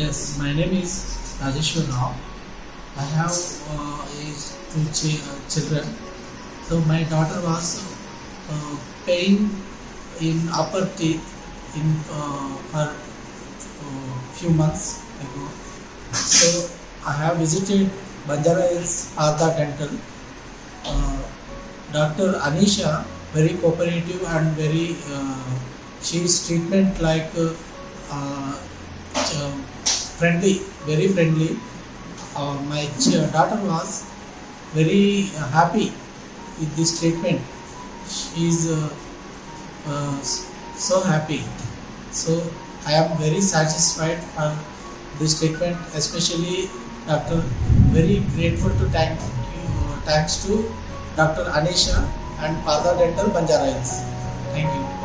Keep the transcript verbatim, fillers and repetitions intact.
Yes, my name is Rajeshwar Rao. I have uh, is two ch- uh, children. So my daughter was uh, pain in upper teeth in uh, for uh, few months ago. So I have visited Banjara Hills Arda Dental. Uh, Doctor Anisha, very cooperative and very uh, she is treatment like uh, uh, uh, friendly, very friendly. Uh, my ch- daughter was very uh, happy with this treatment. She is uh, uh, so happy. So I am very satisfied for this treatment, especially Doctor Very grateful to thank you, uh, thanks to Doctor Anisha and Arda Dental Banjara Hills. Thank you.